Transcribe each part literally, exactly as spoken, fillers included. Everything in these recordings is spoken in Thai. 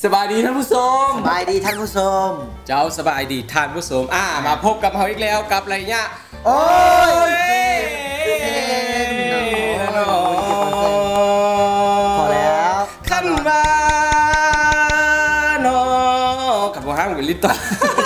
สบายดีท่านผู้ชมสบายดีท่านผู้ชมเจ้าสบายดีท่านผู้ชมอ่ามาพบกับเราอีกแล้วกับอะไรเนี่ยโอ้ยพอแล้วขั้นมาโนกับว่าห้ามกับลิตต์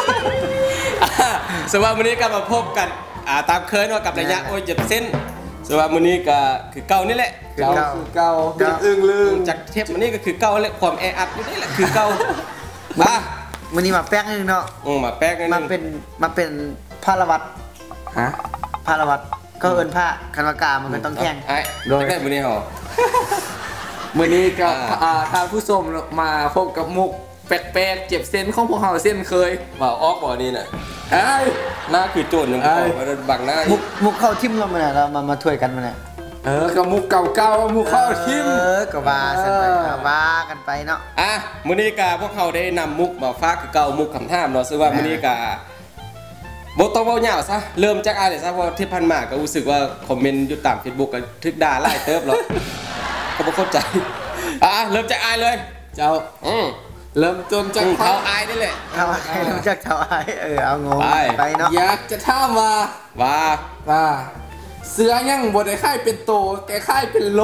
สวัสดีวันนี้ก็มาพบกันอ่าตามเคยว่ากับระยะโอ้ยเจ็บเส้นสวัสดีวันนี้ก็คือเก่านี่แหละเก่าคือเก่าเป็นอึ้งลึงจากเทปวันนี้ก็คือเก่าและความแออัดนี่แหละคือเก่ามาวันนี้มาแป๊กนึงเนาะอืมมาแป๊กนึงมาเป็นมาเป็นพาราวัตฮะพาราวัตก็เอิญผ้าคันวากามันต้องแข่งไอ้โดยได้วันนี้เหรอวันนี้ก็ท่านผู้ชมมาพบกับมุกแปลกๆเจ็บเส้นของพวกเราเส้นเคยว่าออกบ่อนี่น่ะไอ้หน้าคือโจรนึงมาบังหน้ามุกมุกเข้าทิมเรามาเนี่ยเรามามาถ้วยกันมาเนี่ยเออกับมุกเก่าๆมุกเข้าทิมเออก็ว่ากันไปว่ากันไปเนาะอ่ะมื้อนี้กาพวกเขาได้นำมุกมาฝากคือเก่ามุกคำถามเนาะซึ่งว่ามื้อนี้กาบ่ต้องเว้าหยาวซะเริ่มจากอะไรซะเพราะที่ผ่านมาก็รู้สึกว่าคอมเมนต์อยู่ตาม Facebook ก็ทึกด่าหลายเติบแล้วก็บ่เข้าใจอ่ะเริ่มจากอายเลยเจ้าอือเริ่มต้นจากเขาอายนี่แหละเขาอายเริ่มจากเขาอายเออเอางงไปเนาะอยากจะถามว่าว่าว่าเสื้อยังบ่ได้ค่ายเป็นโตแต่ค่ายเป็นโล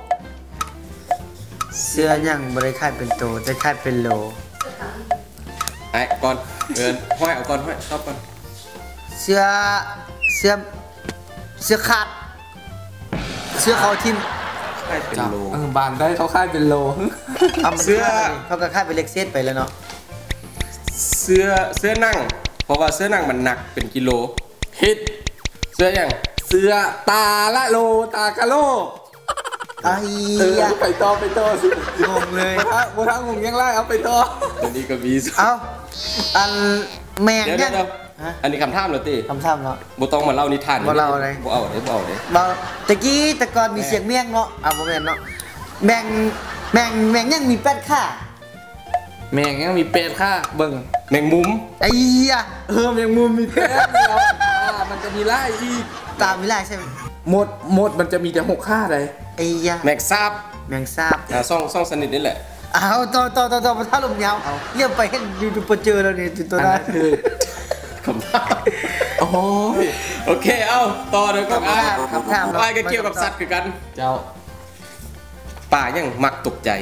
เสื้อยังบ่ได้ค่ายเป็นโตแต่ค่ายเป็นโลไอ้ก่อนเอิ้นห้อยเอาก่อนห้อยชอบก่อนเสื้อเสื้อเสื้อขาดเสื้อเขาทิ่มค่ายเป็นโลเออบานได้เขาค่ายเป็นโลเสื้อเขาก็ค่ายเป็นเล็กเซตไปแล้วเนาะเสื้อเสื้อนั่งเพราะว่าเสื้อนั่งมันหนักเป็นกิโลฮิตเสื้อยังเสื้อตาละโลตากะโลไอ้ยไปต่อไปต่อสิงงเลยฮะบ่ทั้งงงยังไล่เอาไปต่ออันนี้ก็มีเอาอันแมงยังอันนี้คำถามเหรอตีคำถามเนาะบ่ต้องมาเล่านิทานบ่เล่าอะไรบ่เอาเด้บ่เอาเด้บ่ตะกี้แต่ก่อนมีเสียงเมียงเนาะอ่ะบ่แม่นเนาะแมงแมงแมงยังมีแปดขาแมงยังมีแปดขาเบิ่งแมงมุมไอ้ยะเออแมงมุมมีแปดแล้วอ่ามันจะมีไล่อีกตามมีไล่ใช่มั้ยหมดหมดมันจะมีแต่หกขาเลยไอ้ยะแมงซาบแมงซาบอ่าซ่องซ่องสนิทนี่แหละเอาต่อต่อต่อต่อถ้าลมยาวเอาเรียกไปเห็นยูทูบเจอแล้วนี่ตัวนั้นคือคำถามโอ้ยโอเคเอาต่อเลยก็อ่ะคำถามไปก็เกี่ยวกับสัตว์คือกันเจ้าป่ายังมักตกใจ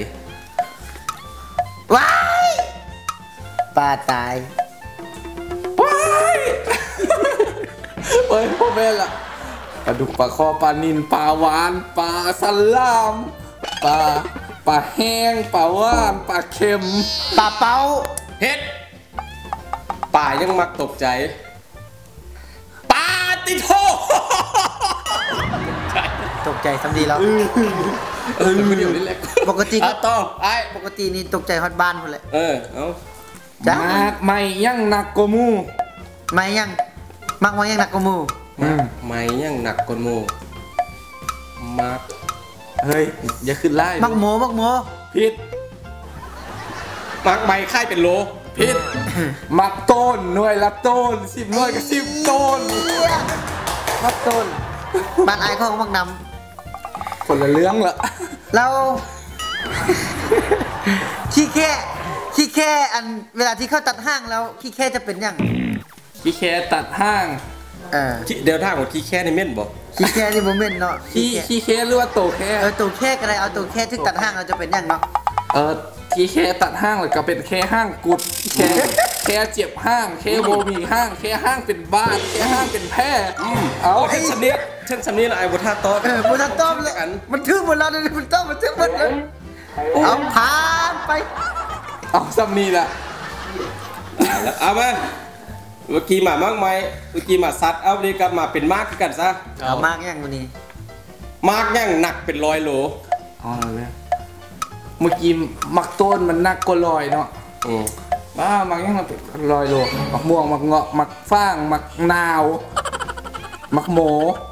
ว้ายป่าตายว้ายเฮ้ยพ่อแม่ล่ะปลาดุกปลาคอปลานิลปลาหวานปลาสลามปลาปลาแห้งปลาว่านปลาเค็มปลาเป้าเฮ็ดป่ายังมักตกใจปลาติโทตกใจทำดีแล้วเออเดี๋ยวนี้แหละปกติก็ต่อไอ้ปกตินี่ตกใจฮอดบ้านหมดเลยเออเอาจ้าไม่ยังหนักกว่ามูไม่ยังมักไม่ยังหนักกว่ามูไม่ยังหนักกว่ามูมักเฮ้ยอย่าขึ้นไล่มักโมมักโมผิดมักไม่ค่ายเป็นโลผิดมักต้นหน่วยละต้นสิบหน่วยกับสิบต้นมักต้นบ้านไอ้เขามักนำคนละเรื่องละเราขี้แค่ขี้แค่อันเวลาที่เขาตัดห้างแล้วขี้แค่จะเป็นยังขี้แค่ตัดห้างเออเดี๋ยวท่าของขี้แค่ในเม่นบอกขี้แค่นี่โมเมนต์เนาะขี้ขี้แค่หรือว่าโตแค่เออโตแค่ก็ได้เอาโตแค่ที่ตัดห้างเราจะเป็นยังเนาะเออขี้แค่ตัดห้างเลยก็เป็นแค่ห้างกุดแค่แค่เจ็บห้างแค่โบมีห้างแค่ห้างเป็นบ้านแค่ห้างเป็นแพร่เอาเช่นสำเนียงเช่นสำเนียงอะไรบุตรต้อมเออบุตรต้อมเลยมันทึ่งหมดแล้วเนี่ยมันต้อมมันทึ่งหมดเลยเอาผ่านไปเอาสำนีละเอามาเมื่อกี้หมามากไหมเมื่อกี้หมาซัดเอาดีกับมาเป็นมากกันซะเอามากยังวันนี้มากยังหนักเป็นร้อยโลอ๋อเลยเมื่อกี้มักต้นมันหนักกว่าลอยเนาะอืมบ้ามักยังมันเป็นลอยโลมักม่วงมักเงาะมักฟางมักนาวมักโม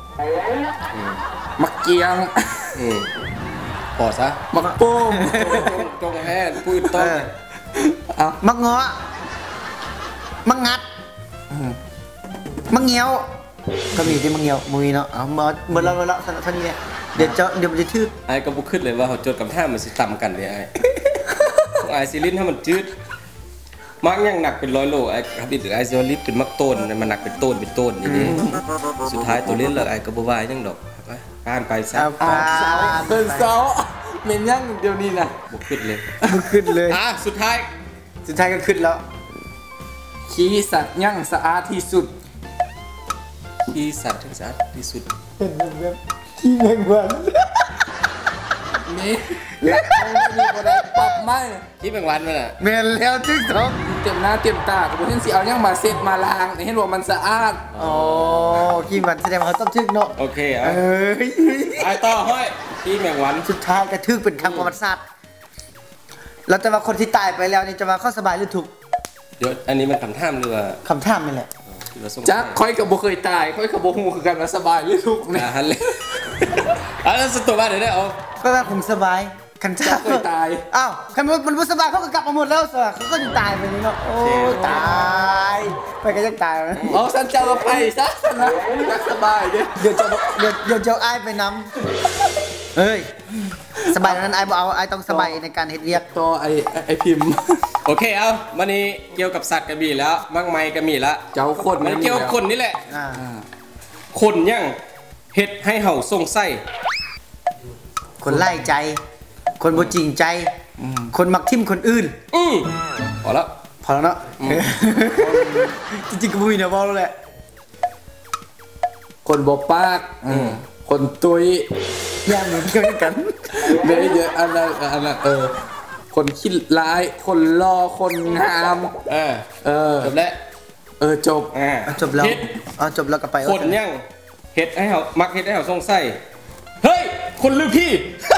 มักเกียงพอซะมักโป้งจงแห่พูดต้นเอามักเงาะมักงัดมักเงี้ยวก็มีที่มักเงี้ยวมุ้ยเนาะเอาเมื่อเมื่อเราเมื่อเราเท่านี้เนี่ยเดี๋ยวจะเดี๋ยวมันจะชื่อไอ้ก็บุกขึ้นเลยว่าเขาจดกับท่ามันสิต่ำกันเลยไอ้ไอซิลินถ้ามันจืดมักยังหนักเป็นร้อยโลไอ้ครับอีกไอซิลินเป็นมักต้นมันหนักเป็นต้นเป็นต้นอย่างนี้สุดท้ายตัวเล่นเลยไอ้กระบวายยังดอกผ่านไปซะเอาอ้าฟ้าวเดินเสาเมนยังเดี๋ยวนี้นะบกขึ้นเลยมันขึ้นเลยอ่ะสุดท้ายสุดท้ายก็ขึ้นแล้วขี้สัตว์ยังสะอาดที่สุดที่สัตว์ที่สะอาดที่สุดขี้แมงวันนี่และมีบ่ได้ปรับไหมที่เป็นวันมันอ่ะเมนแล้วจึงต้องเต็มหน้าเต็มตาก็บ่เห็นสิเอายังมาเซ็ตมาล้างนี่เห็นว่ามันสะอาดอ๋อขี้มันแสดงว่าเขาต้องทึกเนาะโอเคเออ่ะ้ยไอ้ต่อห้อยที่แมงวันสุดท้ายกระทึกเป็นคำประวัติศาสตร์แล้วแต่ว่าคนที่ตายไปแล้วนี่จะมาเข้าสบายหรือถูกเดี๋ยวอันนี้มันคำถามหรือว่าคำถามนี่แหละหรือว่าสงสัยจักค่อยกับบ่เคยตายค่อยกับบ่ฮู้คือกันว่าสบายหรือทุกข์อ่ะนะฮันเลยอ่ะแล้วสุดตัวบ้านเดี๋ยวได้เอาก็ว่าผมสบายคันจัจ้ากเคยตายอ้าวคันมันมันบ่สบายเขาก็กลับมาหมดแล้วสิเขาก็ยังตายไปนี่เนาะโอ้ยตายไปก็ยังตายนะเอาสันเจ้าก็ไปซะนะจักสบายเด้เดี๋ยวจะเดี๋ยวเดี๋ยวจะเอาไอ้ายไปนำเฮ้ยสบายนั้นไอ้ายบ่เอาไอ้ายต้องสบายในการเฮ็ดเวียกต่อไอ้ไอ้พิมพ์โอเคเอาวันนี้เกี่ยวกับสัตว์กระบี่แล้วมังไมกระบี่แล้วเจ้าคนมันเกี่ยวกับคนนี่แหละอ่าคนยังเฮ็ดให้เห่าส่งไส้คนไล่ใจ คนบ่จริงใจ คนมักทิ่มคนอื่นอืมพอแล้วพอแล้วเนาะจริงๆก็บ่มีแนวเว้าแล้วแหละคนบ่ปากคนตุยอย่างเหมือนเกี่ยวกันเดี๋ยวเดี๋ยวอันนั้นอันนั้นเออ คนคิดร้าย คนรอคนงามเออเออจบแล้วเออจบอ่าเอาจบแล้วเฮ็ดเอาจบแล้วก็ไปคนยังเฮ็ดให้เห่ามักเฮ็ดให้เห่าส่งไส้เฮ้ยคนลือพี่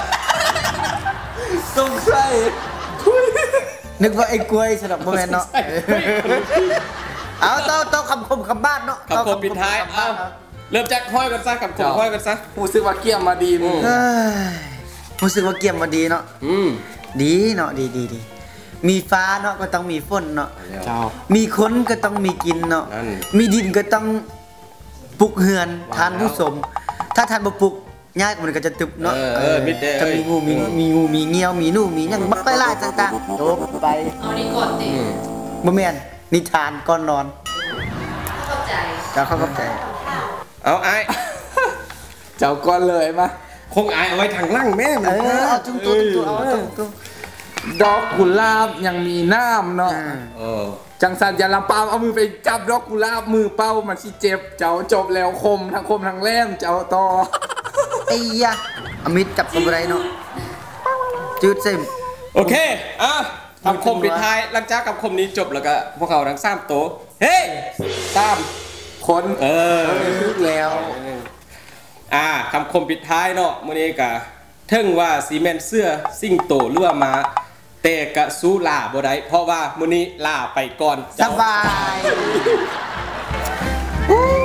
สงสัยนึกว่าไอ้กล้วยสำหรับบ่แม่นเนาะเฮ้ยคนลือพี่เอาต้องต้องคำคมคำบ้านเนาะคำคมปิดท้ายคำบ้าเอานเนาะเริ่มจากห้อยกันซะคำคมห้อยกันซะผู้ซื้อว่าเกี่ยมมาดีมึงเฮ้ยรู้สึกว่าเกี่ยมมาดีเนาะอืมดีเนาะดีดีดีมีฟ้าเนาะก็ต้องมีฝนเนาะเจ้ามีคนก็ต้องมีกินเนาะนั่นมีดินก็ต้องปลูกเฮือนทานผู้สม ถ้าทานบ่ปลูกยากมันก็จะตึบเนาะเออเออมิดเด้จะมีงูมีมีงูมีเงี้ยวมีหนูมีหยังบักไปหลายต่างๆจบไปเอาดีก่อนติอืมบ่แม่นนิทานก่อนนอนเข้าใจจะเข้าเข้าใจเอาไอ้เจ้าก้อนเลยมาคงไอ้เอาไว้ทางล่างแม่มัเอน อเอาจุ้งตัวจุ้งตัวเอาจุ้งตัวดอกกุหลาบยังมีน้ำเนาะอ่าเออจังสันอย่าลำเปล่าเอามือไปจับดอกกุหลาบมือเป้ามันสิเจ็บ เจ้าจบแล้วคมทั้งคมทั้งแหลมเจ้าต่อไอ้ยะอมิตรจับกันบ่ได้เนาะจืดเส้นโอเคอ่ะคำคมปิดท้ายหลังจากคำคมนี้จบแล้วก็พวกเขาทั้งสามโตวเฮ้ยตามคนเออลึกแล้วอ่าคำคมปิดท้ายเนาะมื้อนี้กะเทิงว่าซีเมนต์เสื้อซิ่งโตหรือว่ามาแต่กะสู้ลาบ่ได้เพราะว่ามื้อนี้ลาไปก่อนสบาย